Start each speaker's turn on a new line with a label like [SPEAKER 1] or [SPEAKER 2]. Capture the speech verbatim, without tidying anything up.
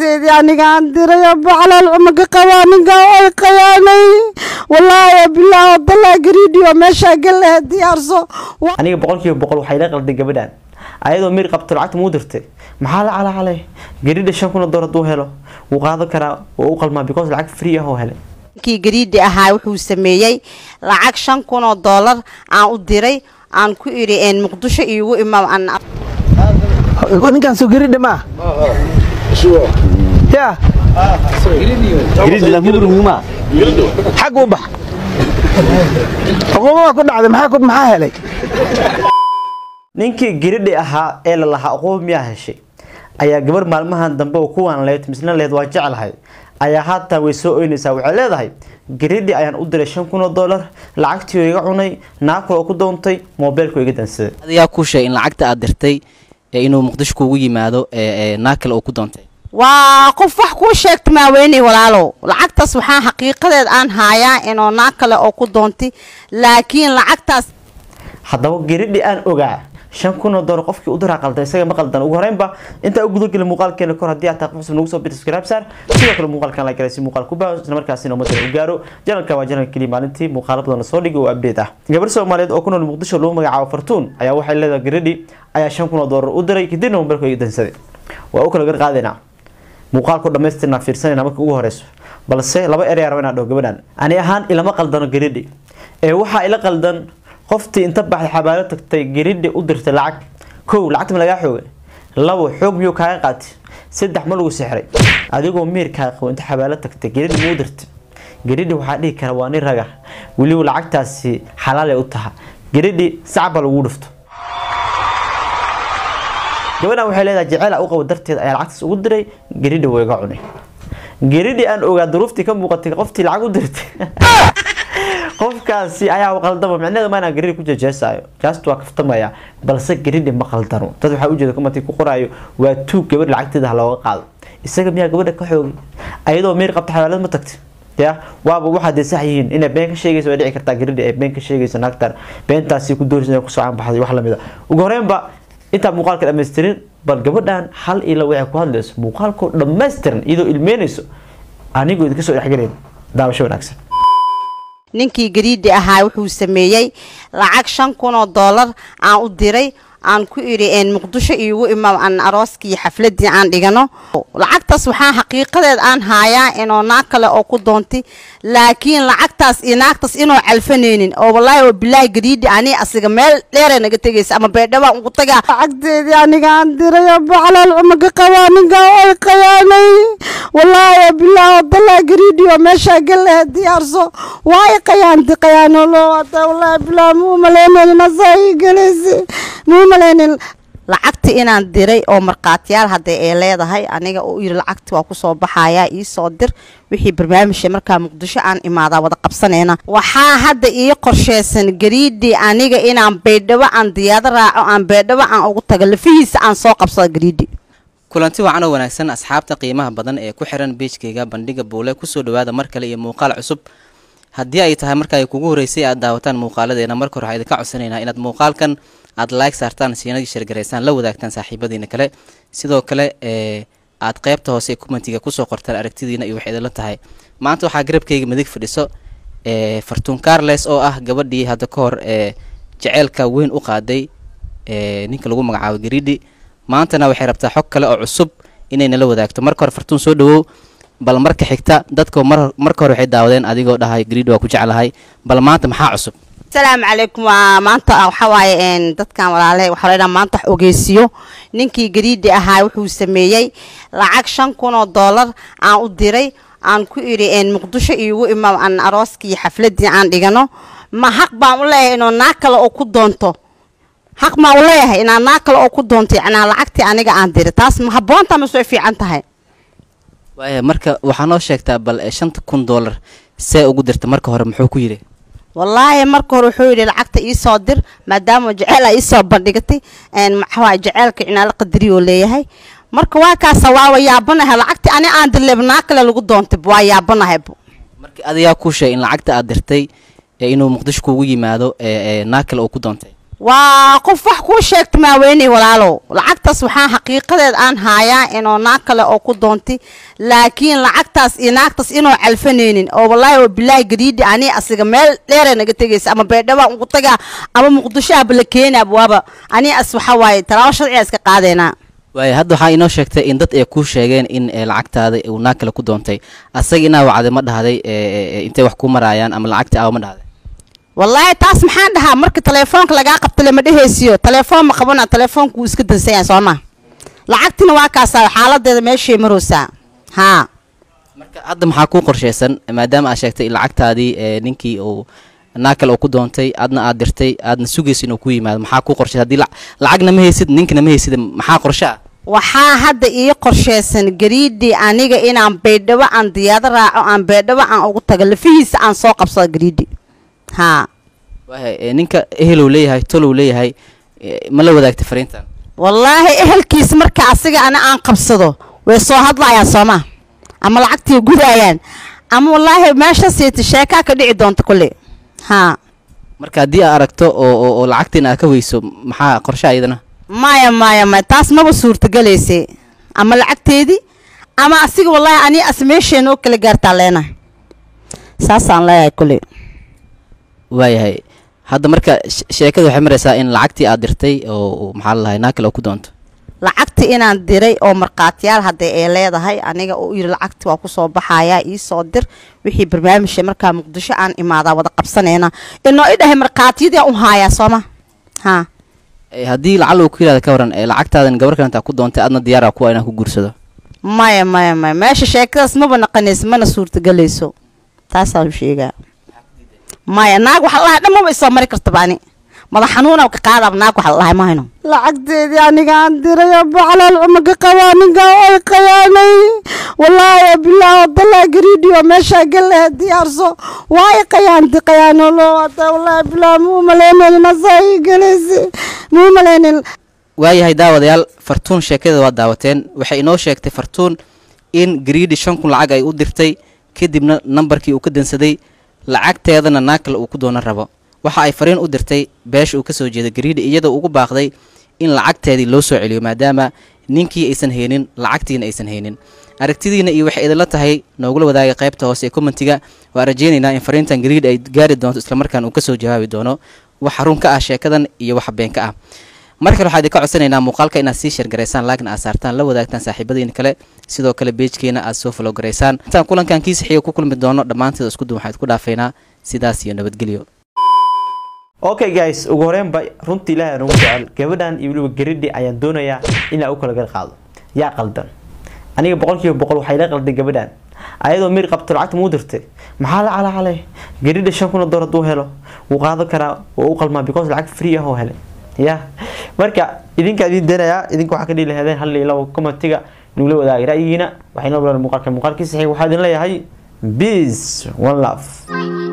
[SPEAKER 1] lacagteedii aniga aan diray bacalaal umaga qabaa ninka way qayaanay wallaahi bilaa wadalla gariidiyo meesha gal diyaarso
[SPEAKER 2] aniga boqolkiiba boqol waxay la qalday gabadhan ayadoo mir qabto lacagta muu dirtay maxaa la cala calay gariida shan kun oo dollar duu helo wuu qaado karaa oo u qalmaa because lacag free ah oo helay
[SPEAKER 1] kii gariidi ahaa wuxuu sameeyay lacag shan kun oo dollar aan u diray aan ku iri een muqdisho iigu imaam aan
[SPEAKER 3] ninkan soo gariida ma ya gariid la muruguma xaq u bax aqoon ku dhacday maxaa ku maxaa helay
[SPEAKER 2] ninkii gariidi ahaa ee la lahaa aqoon miyaa heshay ayaa gabar maalmahan dambe oo kuwan leed misna leed waa jecelahay ayaa haata way soo oynaysaa waxay leedahay gariidi ayaan u diray shan kun oo dollar lacagtii iga cunay naaqo oo ku doontay mobilku iga dansaday
[SPEAKER 4] adiga ku sheey in lacagta aad dirtay inuu muqdisho kuugu yimaado ee naaqal oo ku doontay
[SPEAKER 1] waa qof wax ku sheegtay ma weynay walaalo lacagtaas waxaan xaqiiqadeed aan haayaa inuu naaqal oo ku doontay laakiin lacagtaas
[SPEAKER 2] haddaba gariidi aan ogaa shan kun oo dollar qofkii u diraa qalday isaga ma qaldan ugu horeynba inta ugu gudagala muuqaalkeena kor hadii aad tahay qof nagu soo biir subscribe saar sidoo kale muuqaalkan like si muuqaal ku baaho isla markaasina umada u gaaro channelka waa channel kaliya maalintii muuqaalo badan soo dhigi oo update ah gabar Soomaaliyeed oo ku nool Muqdisho loo magacaabo Fartuun ayaa waxay leedahay gariidi ayaa shan kun oo dollar u diray kadibna mobilka ay dansaday waa u kala gar qaadayna muuqaalku dhameystirna fiirsanayna markii ugu horeyso balse laba eray rabana dhoo gabadhan ani ahaan ilama qaldano gariidi ee waxa ila qaldan qoftii inta baxay xabaalo tagtay gariidi u dirtay lacag kow lacagta ma laga xoogay labo xoog miyuu kaaga qaatay saddex ma lagu sixray adigoo miirka qabo inta xabaalo tagtay gariidi muu dirtay gariidi waxa dhigi kara waa nin raga wali lacagtaasi xalaal ay u tahay gariidi sacab lagu dhufto gabadhan waxay leedahay jecel u qabo darteed ay lacagtaas ugu diray gariidi way ga cunay gariidi aan ogaa duruuftii ka muuqatay qoftii lacag u dirtay qofkaasi ayaa qaldama macnaheedu ma inaan gariidi ku jejeesaayo just waa kaftamaya balse gariidi ma qaldano dad waxa u jeeda comment ku qoraayo waa tuug gabar lacagteeda looga qaado isaga miyaa gabadha ka xoogay ayadoo meer qabta xawaalad ma tagtay ya waaba waxa ay sax yihiin in been ka sheegayso way dhici kartaa gariidi ay been ka sheegayso naagtan beentaasi ku dooraysan ku soo aan baxday wax la mid ah ugu horeenba inta muuqaalka dhameystirin bal gabadhan hal ila way ku hadlayso muuqaalku dhameystirin iyadoo ilmeenayso anigu idinka soo dhaxgaleen daawasho wanaagsan
[SPEAKER 1] ninkii gariidi ahaa wuxuu sameeyay lacag shan kun oo dollar aan u diray aan ku iri een muqdisho iigu imaam aan arooskii xafladii aan dhigano lacagtaas waxaan xaqiiqadeed aan haayaa inuu naaqal oo ku doontay laakiin lacagtaas inaagtaas inuu calfaneenin oo wallahi oo bilaa gariidi ani asiga meel dheer naga tagaysa ama beedhaba ugu tagaa lacagteedii aniga aan diray bacalaal umaga qabaa ninka way qayaanay wallahi bilaa wadalla gariidiyo meesha gal diyaarso way qayaantay qayaano loo wada wallahi bilaa muu maleeyeen nasay galaysi muu maleeyeen lacagta inaan diray oo marqaatiyaal haday ay leedahay aniga oo yiri lacagta waa ku soo baxaya ii soo dir wixii barnaamijka markaa muqdisho aan imaada wada qabsaneena waxa hadda ii qorsheysan gariidi aniga inaan beedhabo aan diyaada raaco aan beedhabo aan ugu tago lafihiisa aan soo qabsado gariidi
[SPEAKER 4] kulanti wacan oo wanaagsan asxaabta qiimaha badan ee ku xiran page-kayga bandhiga Buule ku soo dhawaada mar kale iyo muuqaal cusub haddii ay tahay marka ay kugu horeysay aad daawataan muuqaaladeena marka hore waxaan ka codsanaynaa inaad muuqaalkan aad like saartaan siinadii share gareysaan la wadaagtaan saaxiibadiina kale sidoo kale ee aad qaybta hoose commentiga ku soo qortaan aragtidiina iyo waxay la tahay maanta waxa garabkayga midig fadhiso ee Fartuun Carles oo ah gabadhii hadda ka hor ee jaceelka weyn u qaaday ee ninka lagu magacaabo gariidi maantana waxay rabtaa xog kale oo cusub inay nala wadaagto marka hore Fartuun soo dhawow bal marka xigta dadka marka hore waxay daawadeen adigoo dhahay gariidi waa ku jecelahay bal maanta maxaa cusub
[SPEAKER 1] السلام عليكم maanta waxa waaye een dadkan walaalahay waxa leeyahay maanta ogeysiyo ninkii gariidi ahaa wuxuu sameeyay lacag shan kun oo dollar aan u diray aan ku iri een muqdisho iigu imaam aan arooskii xafladii aan dhigano ma xaq baan u leeyahay inuu naaqal oo ku doonto xaq ma u leeyahay inaan naaqal oo ku doonto ana lacagtii aniga aan diray taas ma haboonta ma soo fiican tahay
[SPEAKER 4] waaye marka waxa noo sheegtaa bal shan kun dollar see ugu dirta marka hore muxuu ku yiri
[SPEAKER 1] والله marka hore wuxuu yiri lacagta ii soo dir maadaama jecel ay soo bandhigtay een maxaa jecelka inaa la qadariyo leeyahay marka waa ka sawaawa yaabanahay lacagta ani aan dilibnaa kale lagu doontay waa yaabanahay
[SPEAKER 4] marka adiga ku sheey in lacagta aad dirtay ee inuu muqdisho kuugu yimaado ee naakal oo ku doontay
[SPEAKER 1] waa qof wax kuu sheegta maa weynay walaalow lacagtaas waxaan xaqiiqadeed aan haayaa inuu naag kale oo ku doontay laakiin lacagtaas iyo naagtaas inuu calfanaynin oo wallaahi oo bilaahi gariidhi ani asiga meel dheer naga tagaysa ama beedhaba ugu tagaa ama muqdisho ah bala keenaa waaba ani as waxa waaye talaabo sharci iska qaadeena
[SPEAKER 4] waayo hadda waxaa inoo sheegtay in dad ay ku sheegeen in lacagtaada uu naag kale ku doontay asaga inaa wacday ma dhahday intay wax ku maraayaan ama lacagta aaw ma dhahday
[SPEAKER 1] والله تاس محان دها مركي تليفونك لقى قبت لما دهيسيو تليفون مقبنا تليفونك ويسك دنسيا سوما لعقتنا واكاسا حالة ده ماشي مروسا ها
[SPEAKER 4] marka hadda maxaa ku qorsheysan maadaama aad sheegtay lacagtaadii ninkii uu naakal oo ku doontay adna aad dirtay aadna sugaysid inuu ku yimaado maxaa ku qorsheysan hadii lacagna ma haysid ninkina ma haysid maxaa qorshaa
[SPEAKER 1] waxaa hadda ii qorsheysan gariidhi aniga inaan beedhawo aan diyaado raaco aan beedhawo aan ugu tago lafihiisa aan soo qabsado gariidhi ها
[SPEAKER 4] wahay ninka ehel leeyahay tolo leeyahay ma la wadaagtay fariintan
[SPEAKER 1] والله ehelkiis marka asiga ana aan qabsado way soo hadlayaan Soomaa ama lacagtii gudayaan ama wallahi meesha seeti sheeka ka dhici doonto kulli ha
[SPEAKER 4] marka hadii aad aragto oo oo lacagtina ka weyso maxaa qorshe ayadana
[SPEAKER 1] maya maya ma taas ma suurta galeysay ama lacagteedii ama asiga wallahi ani asmeesheen oo kala gaartaa leena saasaan leeyahay kulli
[SPEAKER 4] waayahay hadda marka sheekadu waxay maraysaa in lacagtii aad dirtay oo maxaa la lahayn naakal oo ku doonto
[SPEAKER 1] lacagtii inaan diray oo marqaatiyaal hadda ay leedahay aniga oo yiri lacagtii waa ku soo baxaya ii soo dir wixii barnaamijka marka muqdisho aan imaada wada qabsaneena inoo idhahay marqaatiyada u haaya Sooma ha
[SPEAKER 4] hadii lacag uu ku yiraahdo ka waran lacagtaadan gabar kale inta ku doontay adna diyaar ah ku inaan ku guursado
[SPEAKER 1] maya maya maya meesha sheekadaas ma banaqaneys mana suurta galayso taas aan sheegaa maya naag waxa la dhamo way soo mari kartaa baani madax xanuuna ka qaadab naag waxa la ma hayno lacagteedii aniga aan diray bacalal uma ka qawaaniga oo qayaanay wallahi billahi wadalla gariidiyo meesha galay diyaarso way qayaanti qayaano loo wada wallahi billahi mu maleeyay nasay galaysi mu maleeyay
[SPEAKER 4] waayahay daawadayaal fartuun sheekada waa daawateen waxay inoo sheegtay fartuun in gariidi shan kun lacag ay u dirtay kadibna numbarkii uu ka dansaday lacagteedana naakal uu ku doona rabo waxa ay fariin u dirtay beesh uu ka soo jeeday gariidi iyada ugu baaqday in lacagteedii loo soo celiyo maadaama ninkii aysan haynin lacagtiina aysan haynin aragtidiina iyo waxa idin la tahay noogula wadaaga qaybta hoose ee commentiga waa rajaynaynaa in fariintan gariid ay gaari doonto isla markaan uu ka soo jawaabi doono wax xarun ka ah sheekadan iyo wax been ka ah markale waxaad ka codsanaynaa muuqaalka inaad sii share gareysaan laakiin aad saartaan la wadaagtaan saaxiibadiina kale sidoo kale page-keena aad soo follow gareysaan intaan kulankan kiis xiga ku kulmi doono dhamaanteed isku duwan waxaad ku dhaafeynaa sidaas iyo nabadgelyo
[SPEAKER 2] okay guys ugu horeenba runtii ilaahay nagu jecel gabadhan iyo waliba gariidhi ayaan doonayaa inaan u kala gar qaado yaa qaldan aniga boqolkiiba boqol waxay la qalday gabadhan ayadoo mir qabto lacagta muu dirtay maxaa la cala calay gariidhi shan kun oo dollar duu helo wuu qaado karaa oo u qalmaa because lacag free ah oo helay ya marka idinka idin deenaya idinka waxa ka dhigi lahaydeen hal iyo labo commentiga nugula wadaagay ra'yigiina waxayna walaal muuqaalka muuqaalkiisa waxaa idin leeyahay peace one love